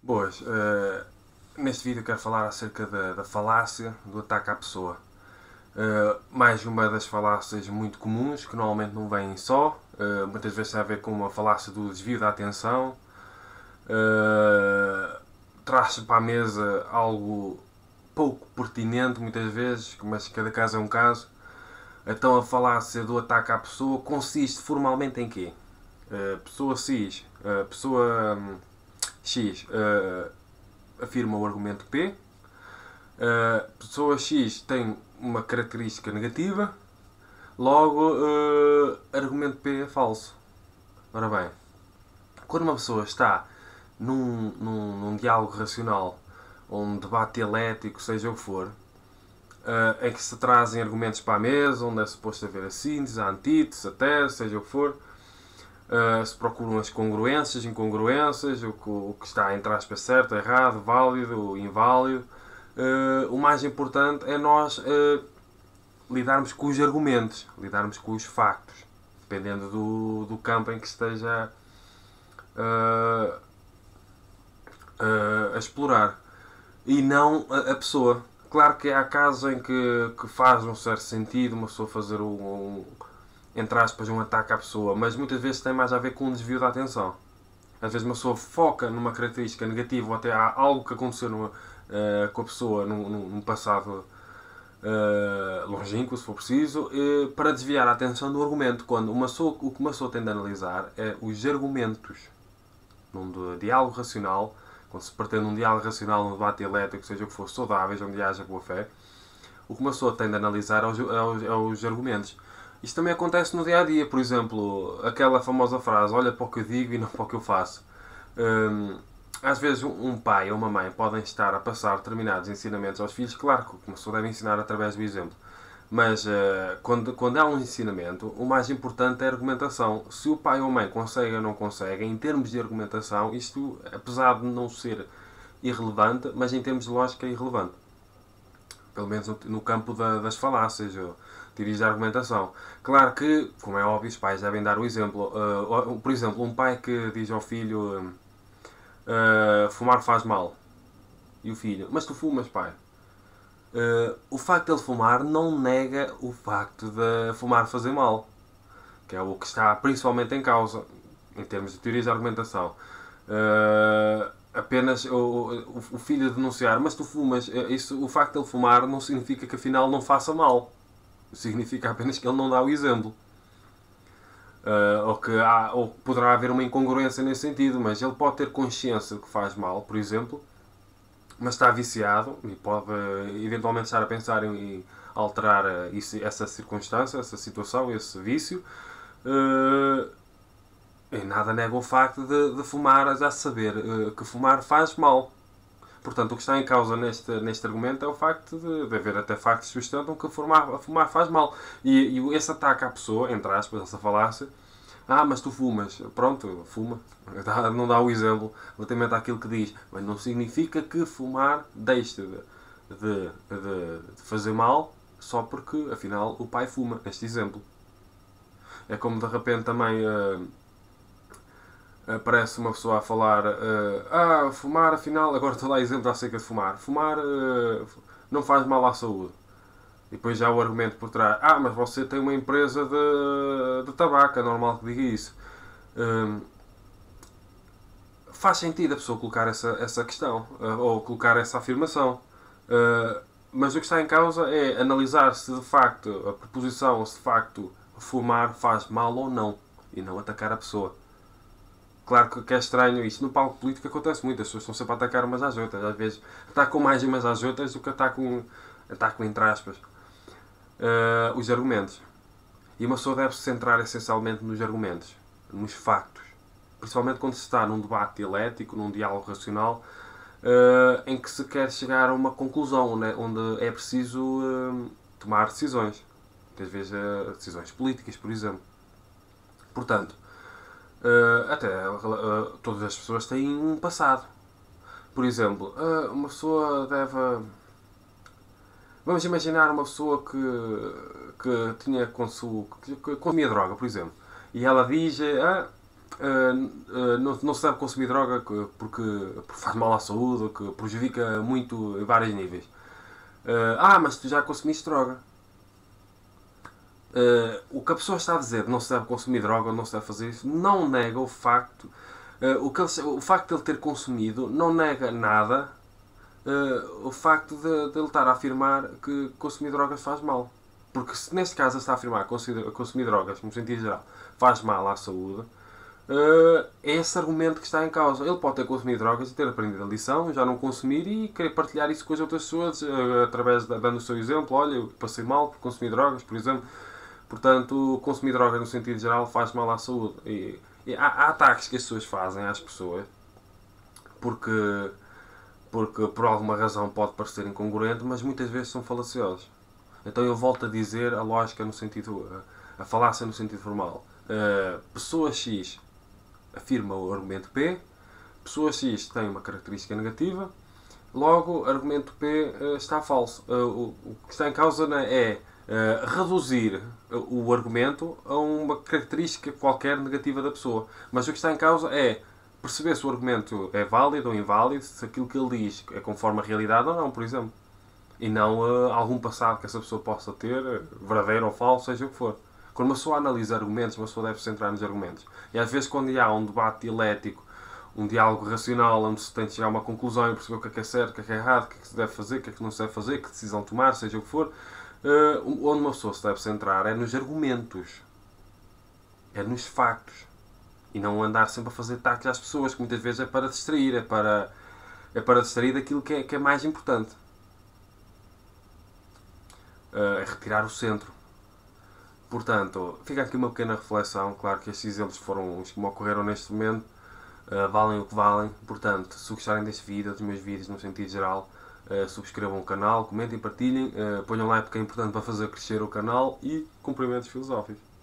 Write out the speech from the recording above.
Boas, neste vídeo quero falar acerca da falácia do ataque à pessoa. Mais uma das falácias muito comuns, que normalmente não vêm só, muitas vezes tem a ver com a falácia do desvio da atenção, traz para a mesa algo pouco pertinente muitas vezes, mas cada caso é um caso. Então a falácia do ataque à pessoa consiste formalmente em quê? Pessoa X afirma o argumento P, pessoa X tem uma característica negativa, logo argumento P é falso. Ora bem, quando uma pessoa está num diálogo racional, ou um debate dialético, seja o que for, em que se trazem argumentos para a mesa, onde é suposto haver a síntese, a antítese, a tese, seja o que for, se procuram as congruências, incongruências, o que está entre aspas certo, errado, válido, inválido. O mais importante é nós lidarmos com os argumentos, lidarmos com os factos, dependendo do campo em que esteja a explorar. E não a pessoa. Claro que há casos em que faz um certo sentido uma pessoa fazer entre aspas, um ataque à pessoa, mas muitas vezes tem mais a ver com um desvio da atenção. Às vezes uma pessoa foca numa característica negativa ou até há algo que aconteceu com a pessoa num passado longínquo, se for preciso, para desviar a atenção do argumento, quando o que uma pessoa tem de analisar é os argumentos. Num diálogo racional, quando se pretende um diálogo racional, um debate elétrico, seja o que for, saudáveis, onde haja boa fé, o que uma pessoa tem de analisar é os argumentos. Isto também acontece no dia a dia, por exemplo, aquela famosa frase: olha para o que eu digo e não para o que eu faço. Às vezes um pai ou uma mãe podem estar a passar determinados ensinamentos aos filhos, claro que uma pessoa deve ensinar através do exemplo, mas quando há um ensinamento, o mais importante é a argumentação. Se o pai ou a mãe conseguem ou não conseguem, em termos de argumentação, isto, apesar de não ser irrelevante, mas em termos de lógica é irrelevante. Pelo menos no campo das falácias, ou teorias de argumentação. Claro que, como é óbvio, os pais devem dar o exemplo. Por exemplo, um pai que diz ao filho fumar faz mal. E o filho: mas tu fumas, pai? O facto de ele fumar não nega o facto de fumar fazer mal, que é o que está principalmente em causa, em termos de teorias de argumentação. Apenas o filho denunciar: mas tu fumas, o facto de ele fumar não significa que afinal não faça mal. Significa apenas que ele não dá o exemplo. Ou poderá haver uma incongruência nesse sentido, mas ele pode ter consciência de que faz mal, por exemplo, mas está viciado e pode eventualmente estar a pensar em alterar essa circunstância, essa situação, esse vício. E nada nega o facto de fumar, já saber que fumar faz mal. Portanto, o que está em causa neste argumento é o facto de haver até factos que sustentam que fumar faz mal. E esse ataque à pessoa, entre aspas, essa falácia: mas tu fumas. Pronto, fuma. Não dá o exemplo relativamente àquilo que diz. Mas não significa que fumar deixe de fazer mal só porque, afinal, o pai fuma, neste exemplo. É como de repente também aparece uma pessoa a falar: fumar, afinal, agora estou a dar exemplo acerca de fumar. Fumar não faz mal à saúde. E depois já o argumento por trás: mas você tem uma empresa de tabaco, é normal que diga isso. Faz sentido a pessoa colocar essa questão, ou colocar essa afirmação. Mas o que está em causa é analisar se de facto a proposição, se de facto fumar faz mal ou não, e não atacar a pessoa. Claro que é estranho isto. No palco político acontece muito. As pessoas estão sempre a atacar umas às outras. Às vezes atacam mais umas às outras do que atacam entre aspas, os argumentos. E uma pessoa deve se centrar essencialmente nos argumentos, nos factos. Principalmente quando se está num debate dialético, num diálogo racional, em que se quer chegar a uma conclusão, onde é preciso tomar decisões. Muitas vezes decisões políticas, por exemplo. Portanto, todas as pessoas têm um passado. Por exemplo, uma pessoa deve. Vamos imaginar uma pessoa que tinha que consumia droga, por exemplo. E ela diz: não se deve consumir droga porque faz mal à saúde, que prejudica muito em vários níveis. Mas tu já consumiste droga. O que a pessoa está a dizer, não se deve consumir droga ou não se deve fazer isso, não nega o facto. O facto de ele ter consumido não nega nada. O facto de ele estar a afirmar que consumir drogas faz mal. Porque se neste caso ele está a afirmar que consumir drogas, no sentido geral, faz mal à saúde, é esse argumento que está em causa. Ele pode ter consumido drogas e ter aprendido a lição, já não consumir e querer partilhar isso com as outras pessoas, dando o seu exemplo. Olha, eu passei mal por consumir drogas, por exemplo. Portanto, consumir drogas no sentido geral faz mal à saúde. E há ataques que as pessoas fazem às pessoas porque por alguma razão pode parecer incongruente, mas muitas vezes são falaciosos. Então eu volto a dizer a lógica no sentido, a falácia no sentido formal. Pessoa X afirma o argumento P, pessoa X tem uma característica negativa, logo argumento P está falso. O que está em causa é reduzir o argumento a uma característica qualquer negativa da pessoa. Mas o que está em causa é perceber se o argumento é válido ou inválido, se aquilo que ele diz é conforme a realidade ou não, por exemplo. E não algum passado que essa pessoa possa ter, verdadeiro ou falso, seja o que for. Quando uma pessoa analisa argumentos, uma pessoa deve se centrar nos argumentos. E às vezes quando há um debate dialético, um diálogo racional, onde se tem de chegar a uma conclusão e perceber o que é certo, o que é errado, o que é que se deve fazer, o que é que não se deve fazer, que decisão tomar, seja o que for, onde uma pessoa se deve centrar é nos argumentos. É nos factos. E não andar sempre a fazer ataques às pessoas, que muitas vezes é para distrair, é para distrair daquilo que é mais importante. É retirar o centro. Portanto, fica aqui uma pequena reflexão. Claro que estes exemplos foram os que me ocorreram neste momento. Valem o que valem. Portanto, se gostarem deste vídeo, dos meus vídeos no sentido geral, subscrevam o canal, comentem, partilhem, ponham like porque é importante para fazer crescer o canal e cumprimentos filosóficos.